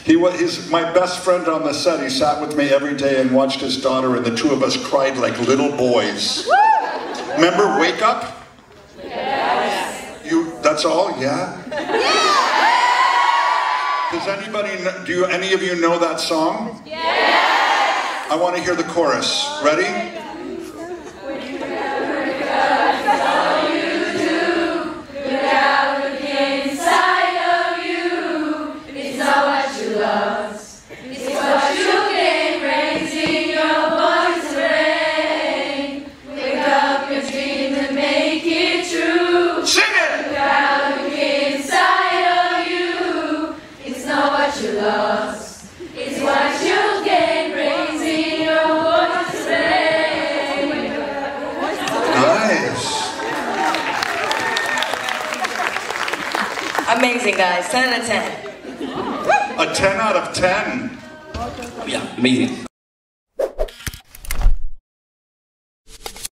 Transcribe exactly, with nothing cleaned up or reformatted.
He was, he's my best friend on the set. He sat with me every day and watched his daughter, and the two of us cried like little boys. Remember Wake Up? Yes. You, that's all? Yeah? Does anybody, do you, any of you know that song? Yes. I want to hear the chorus. Ready? It's what you gain, raising your voice to rain. Nice. Amazing, guys. ten out of ten. A ten out of ten. Yeah, amazing.